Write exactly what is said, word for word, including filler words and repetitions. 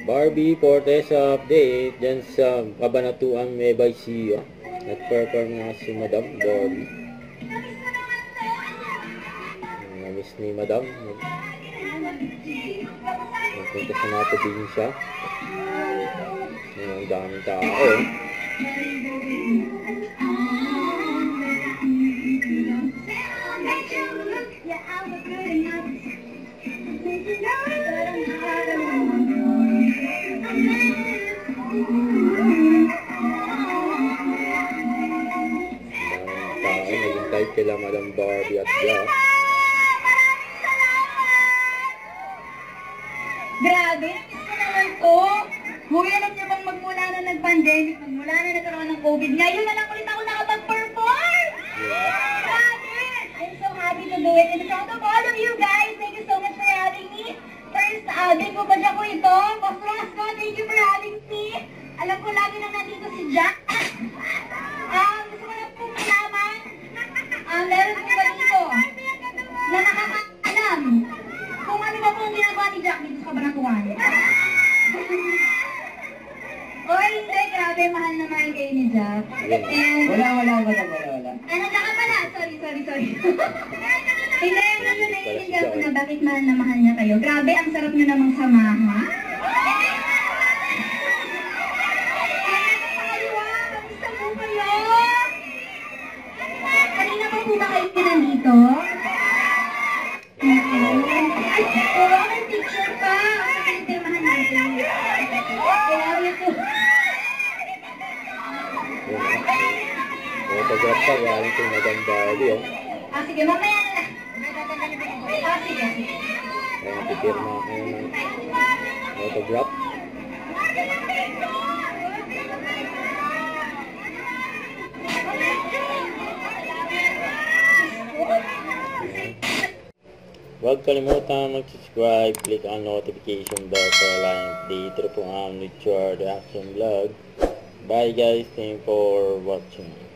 Barbie Forteza update dyan sa Cabanatuan Nueva Ecija. Nag-perform nga si Madam Barbie. Namiss ni Madam. Nagpunta sa mga probinsya. Ang daming tao. Kahit kila Madam Barbie at Jack. Grabe, miss ko naman to. Huwi, alam niyo bang magmula na nag-pandemic, magmula na nagkaroon ng COVID, ngayon na lang ulit ako nakapag-perform! Yeah. Grabe! I'm so happy to do it. In front of all of you guys, thank you so much for having me. First, uh, din po ba siya ko ito? Boss Rosco, thank you for having me. Alam ko lagi nang nandito si Jack. Um, gusto ko lang po malaman. Um, meron po ba dito na nakakaalam kung ano ba pong ginagawa ni Jack dito sa Cabanatuan? O hindi, grabe, mahal na mahal kayo ni Jack. And, wala, wala, wala, wala, wala. Ano ka pala? Sorry, sorry, sorry. Hindi, ano naiintindihan ko na bakit mahal na mahal niya kayo. Grabe, ang sarap niyo namang samahan. Kanina pa po ba kayo nandito? Ay, oo, may picture pa. Ang pirmahan natin. Kaya ito. Photograph pa, galing kay Madam Barbie, oh. Ah, sige, mamaya na lang. Ah, sige, sige. Kaya pipirma kayo ng photograph. Huwag kalimutan mag-subscribe, click ang notification bell para lang update ito po ang future reaction vlog. Bye guys, thank you for watching.